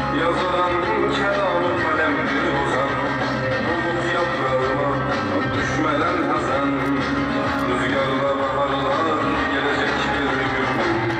Yazılan kelamı kalemdir bozan, umut yaprağıma düşmeden hazan. Rüzgarla baharlar gelecek bir gün.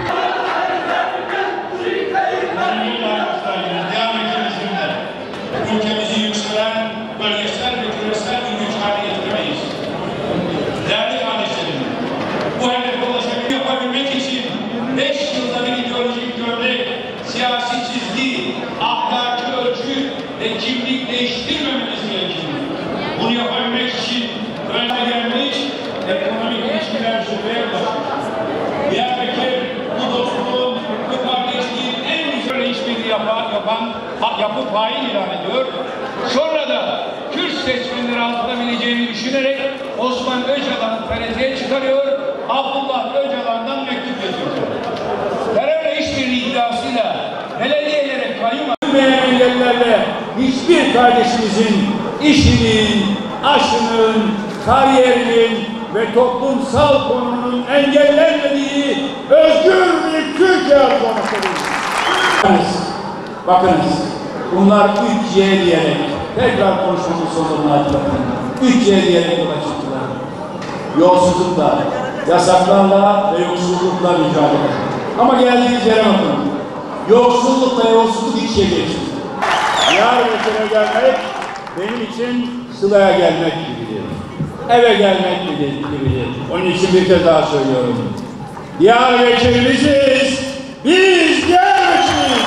Ülkemizi yükselen bölgesel ve küresel bir güç haline getiremeyiz. Değerli kardeşlerim, bu hedefe ulaşabilmek için 5 yılda bir ideolojik gömlek, siyasi çizgi, ahlaki ölçü ve kimlik değiştirmememiz gerekir. Bunu yapabilmek için önce gelmiş ekonomik ilişkiler zirveye ulaşmış. Diyarbakır bu dostluğun, bu kardeşliğin en güzel işbirliği yapıp hain ilan ediyor. Sonra da Kürt seçmenleri altılabileceğini düşünerek Osman Öcalan'ı TRT'ye çıkarıyor, Abdullah Öcalan'dan mektup getiriyor. Terörle işbirliği iddiasıyla belediyelere kayyum atılmayan engellerle hiçbir kardeşimizin işinin, aşının, kariyerinin ve toplumsal konumunun engellenmediği özgür bir Türkiye olmaktadır. Bakınız, bunlar 3C diyerek, tekrar konuşmamın sonuna hatırlatın. 3C diyerek yola çıktılar. Yolsuzlukla, yasaklarla ve yoksullukla mücadele. Ama geldiğimiz yere bakın. Yoksullukla yolsuzluk iç içe geçti. Diyarbakır'a gelmek benim için Sıla'ya gelmek gibidir. Eve gelmek gibidir. Onun için bir kez daha söylüyorum. Diyarbakır biziz, biz Diyarbakır'ız.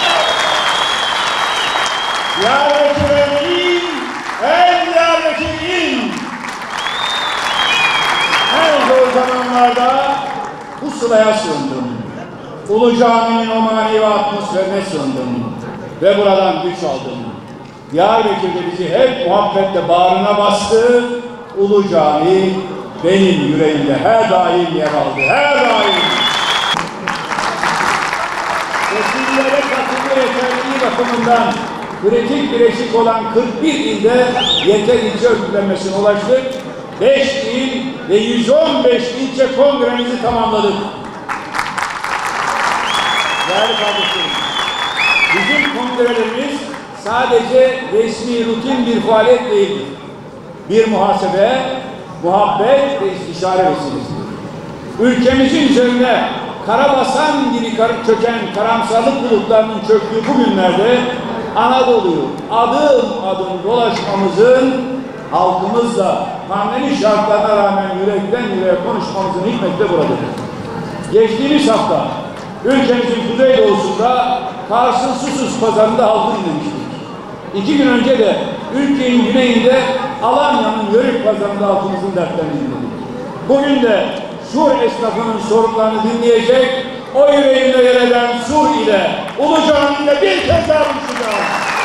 Diyarbakır'ın in, en Diyarbakır'ın. En zor zamanlarda bu Sıla'ya sığındım. Ulu Cami'nin o manevi atmosferine sığındım. Ve buradan güç aldım. Diyarbakır'da bizi hep muhabbetle bağrına bastı. Ulu Cami benim yüreğimde her daim yer aldı. Her daim. Seçimlere katılma yeterliliği bakımından kritik bileşik olan 41 ilde yeter ilçe örgütlenmesine ulaştık. 5 il ve 115 ilçe kongremizi tamamladık. Değerli kardeşlerim, bizim kongrelerimiz sadece resmi rutin bir faaliyet değildir. Bir muhasebe, muhabbet ve istişare vesilesidir. Ülkemizin üzerine karabasan gibi çöken karamsarlık bulutlarının çöktüğü bu günlerde Anadolu'yu adım adım dolaşmamızın, halkımızla pandemi şartlarına rağmen yürekten yüreğe konuşmamızın hikmeti de buradadır. Geçtiğimiz hafta ülkemizin kuzeydoğusunda Kars'ın Susuz pazarında halkı dinlemiştik. 2 gün önce de ülkenin güneyinde Alanya'nın Yörük pazarında halkımızın dertlerini dinledik. Bugün de Sur esnafının sorunlarını dinleyecek, o yüreğinde yer eden Sur ile Ulu Cami'yle bir kez daha buluşacağız.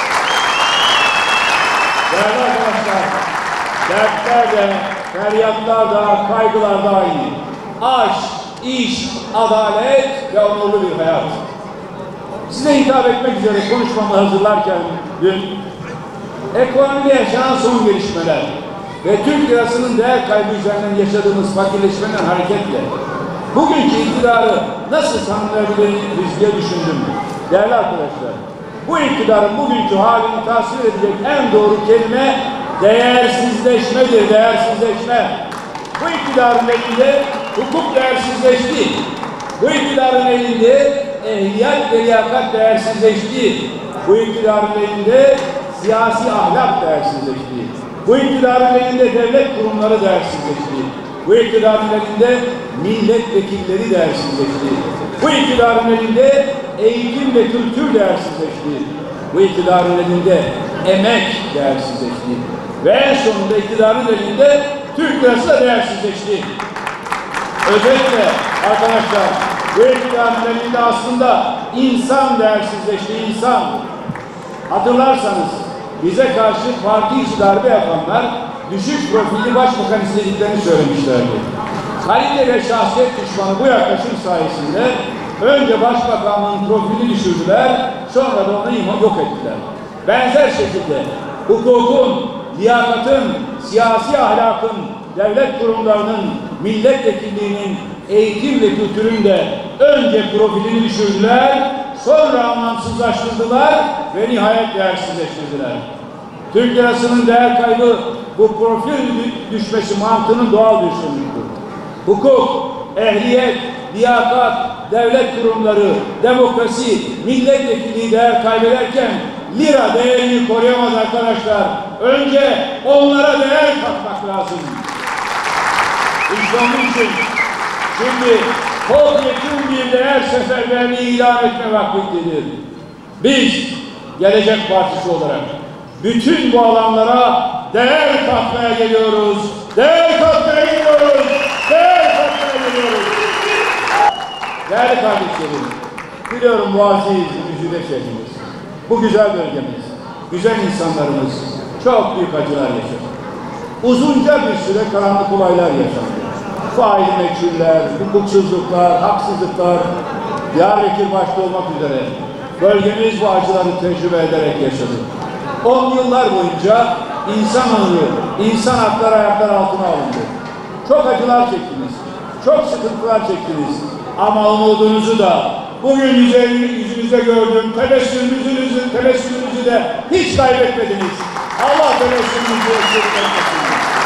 Değerli arkadaşlar, dertler de, feryatlar da, kaygılar da aynı. Aşk, iş, adalet ve onurlu bir hayat. Size hitap etmek üzere konuşmamı hazırlarken dün ekonomide yaşanan son gelişmeler ve Türk lirasının değer kaybı üzerinden yaşadığımız fakirleşmeden hareketle bugünkü iktidarı nasıl tanımlayabiliriz diye düşündüm. Değerli arkadaşlar, bu iktidarın bugünkü halini tasvir edecek en doğru kelime değersizleşmedir, değersizleşme. Bu iktidarın elinde hukuk değersizleşti. Bu iktidarın elinde ehliyet ve liyakat değersizleşti. Bu iktidarın elinde siyasi ahlak değersizleşti. Bu iktidarın elinde devlet kurumları değersizleşti. Bu iktidarın elinde milletvekilleri değersizleşti. Bu iktidarın elinde eğitim ve kültür değersizleşti. Bu iktidarın elinde emek değersizleşti. Ve en sonunda iktidarın elinde Türk lirası da değersizleşti. Özellikle arkadaşlar bu iktidarın elinde aslında insan değersizleşti, insan. Hatırlarsanız bize karşı parti içi darbe yapanlar düşük profilli başbakan istediklerini söylemişlerdi. Kalite ve şahsiyet düşmanı bu yaklaşım sayesinde önce başbakanlığın profilini düşürdüler, sonra da onu yok ettiler. Benzer şekilde hukukun, liyakatın, siyasi ahlakın, devlet kurumlarının, milletvekilliğinin, eğitim ve kültürün de önce profilini düşürdüler, sonra anlamsızlaştırdılar ve nihayet değersizleştirdiler. Türk lirasının değer kaybı bu profil düşmesi mantığının doğal bir sonucudur. Hukuk, ehliyet, liyakat, devlet kurumları, demokrasi, milletvekilliği değer kaybederken lira değerini koruyamaz arkadaşlar. Önce onlara değer katmak lazım. İşte onun için şimdi topyekun bir değer seferberliği ilan etme vaktidir. Biz Gelecek Partisi olarak bütün bu alanlara değer katmaya geliyoruz. Değer katmaya geliyoruz. Değer katmaya geliyoruz. Değerli kardeşlerim, biliyorum bu aziz güzide şehrimiz, bu güzel bölgemiz, güzel insanlarımız çok büyük acılar yaşadı. Uzunca bir süre karanlık olaylar yaşandı. Faili meçhuller, hukuksuzluklar, haksızlıklar, Diyarbakır başta olmak üzere bölgemiz bu acıları tecrübe ederek yaşadı. 10 yıllar boyunca insan ömrü, insan hakları ayaklar altına alındı. Çok acılar çektiniz, çok sıkıntılar çektiniz. Ama umudunuzu da bugün yüzünüzde gördüğüm tebessümünüzü de hiç kaybetmediniz. Allah tebessümünüzü eksik etmesin.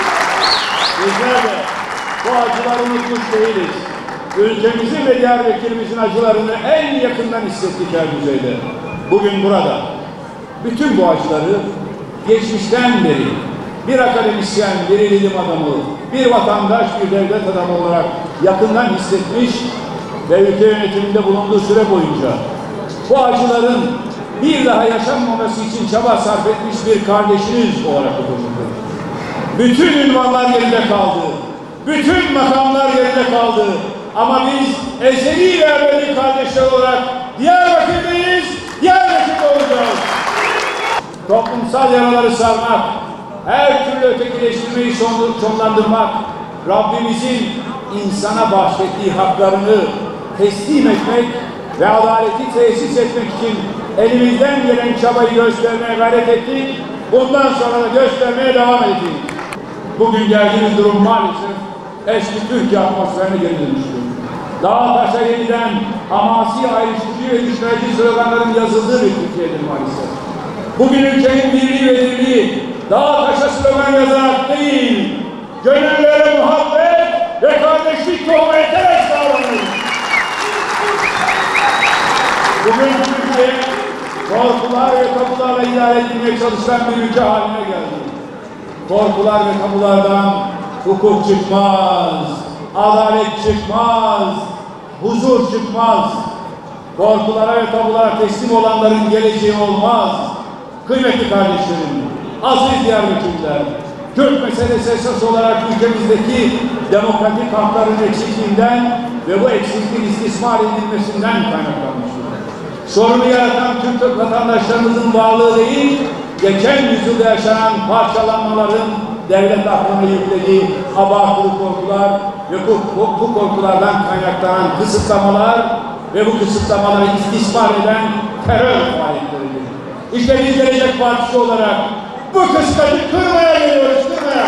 Bizler de bu acıları unutmuş değiliz. Ülkemizin ve Diyarbakır'ımızın acılarını en yakından hissettik her düzeyde. Bugün burada bütün bu acıları geçmişten beri bir akademisyen, bir ilim adamı, bir vatandaş, bir devlet adamı olarak yakından hissetmiş ve ülke yönetiminde bulunduğu süre boyunca bu acıların bir daha yaşanmaması için çaba sarf etmiş bir kardeşiniz olarak bulundu. Bütün ünvanlar yerinde kaldı. Bütün makamlar yerinde kaldı. Ama biz ezeli ve ebedi kardeşler olarak Diyarbakır'dayız, Diyarbakır'da olacağız. Toplumsal yaraları sarmak, her türlü ötekileştirmeyi sonlandırmak, Rabbimizin insana bahşettiği haklarını teslim etmek ve adaleti tesis etmek için elimizden gelen çabayı göstermeye gayret ettik. Bundan sonra da göstermeye devam edeceğiz. Bugün geldiğimiz durum maalesef eski Türkiye atmosferine geri dönüştü. Dağa taşa yeniden hamasi, ayrıştırıcı ve düşmeci sloganların yazıldığı bir Türkiye'dir maalesef. Bugün ülkenin birliği ve dirliği dağa taşa slogan yazarak değil, gönüllere muhabbet ve kardeşlik tohumu eterek sağlanır. Bugün Türkiye korkular ve tabularla idare edilmeye çalışan bir ülke haline geldi. Korkular ve tabulardan hukuk çıkmaz, adalet çıkmaz, huzur çıkmaz. Korkulara ve tabulara teslim olanların geleceği olmaz. Kıymetli kardeşlerim, aziz Diyarbakırlılar, Kürt meselesi esas olarak ülkemizdeki demokratik hakların eksikliğinden ve bu eksikliğin istismar edilmesinden kaynaklanmıştır. Sorunu yaratan Türk vatandaşlarımızın varlığı değil, geçen yüzyılda yaşanan parçalanmaların devlet aklına yüklediği abartılı korkular ve bu korkulardan kaynaklanan kısıtlamalar ve bu kısıtlamaları istismar eden terör faaliyetleridir. İşte biz Gelecek Partisi olarak bu kıskacı kırmaya geliyoruz, kırmaya.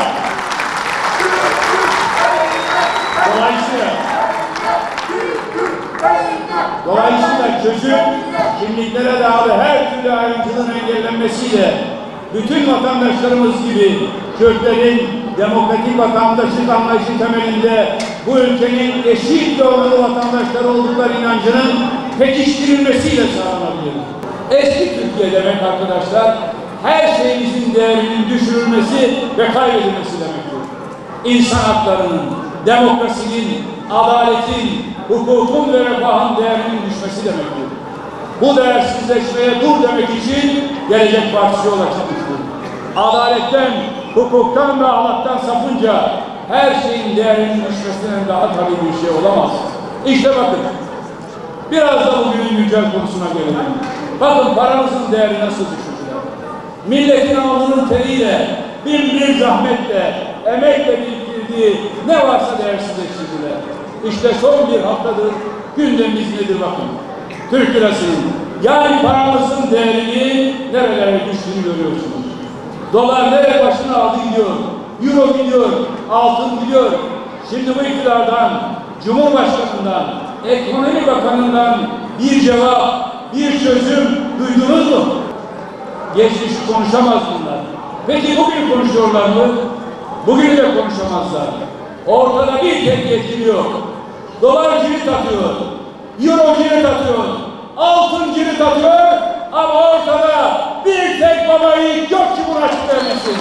Dolayısıyla çözüm kimliklere dayalı her türlü ayrıntının engellenmesiyle bütün vatandaşlarımız gibi Kürtlerin demokratik vatandaşlık anlayışı temelinde bu ülkenin eşit ve onurlu vatandaşları oldukları inancının pekiştirilmesiyle sağlanabilir. Eski Türkiye demek arkadaşlar, her şeyimizin değerinin düşürülmesi ve kaybedilmesi demektir. İnsan haklarının, demokrasinin, adaletin, hukukun ve refahın değerinin düşmesi demektir. Bu değersizleşmeye dur demek için Gelecek Partisi yola çıkmıştır. Adaletten, hukuktan ve ahlaktan sapınca her şeyin değerinin düşmesinden daha tabii bir şey olamaz. İşte bakın, biraz da bugünün güncel konusuna gelelim. Bakın paramızın değeri nasıl düşürdüler. Milletin alnının teriyle, bir zahmetle, emekle biriktirdiği ne varsa değersizleştirdiler. İşte son bir haftadır gündemimiz nedir bakın. Türk lirasının, yani paramızın değerini nerelere düştüğünü görüyorsunuz. Dolar nereye başına aldı gidiyor, euro gidiyor, altın gidiyor. Şimdi bu iktidardan, Cumhurbaşkanı'ndan, Ekonomi Bakanı'ndan bir cevap, bir çözüm duydunuz mu? Geçmiş konuşamaz bunlar. Peki bugün konuşuyorlar mı? Bugün de konuşamazlar. Ortada bir tek yetkili yok. Dolar cirit atıyor, euro cirit atıyor, altın cirit atıyor ama ortada bir tek baba yiğit yok ki bunu açıklayamasın.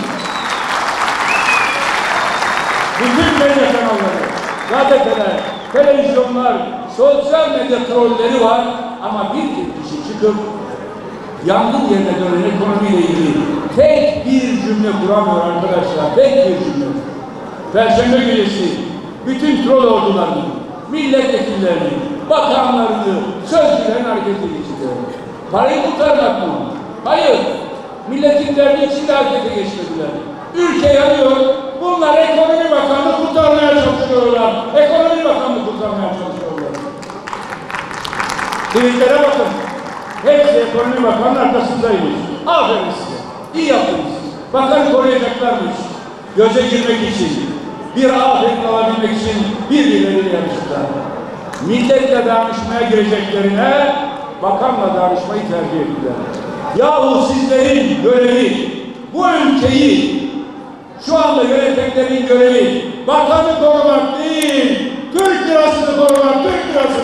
Bütün medya kanalları, gazeteler, televizyonlar, sosyal medya trolleri var ama bir tek kişi çıkıp yangın yerine dönen ekonomiyle ilgili tek bir cümle kuramıyor arkadaşlar, tek bir cümle. Perşembe gecesi bütün troll ordularını, milletvekillerini, bakanlarını, sözcülerin harekete geçiriyor. Parayı kurtarmak mı? Hayır. Milletin derdi içinde harekete geçmediler. Ülke yanıyor. Bunlar ekonomi bakanlığı kurtarmaya çalışıyorlar. Ekonomi bakanlığı kurtarmaya çalışıyorlar. Tweetlere bakın. Hepsi ekonomi bakanının arkasındaymış. Aferin size. İyi yaptınız. Bakanı koruyacaklarmış. Göze girmek için, bir aferin alabilmek için birbirleriyle yarıştılar. Milletle danışmaya gireceklerine bakanla danışmayı tercih ettiler. Yahu sizlerin görevi, bu ülkeyi şu anda yönetenlerin görevi bakanı korumak değil, Türk lirasını korumak, Türk lirası.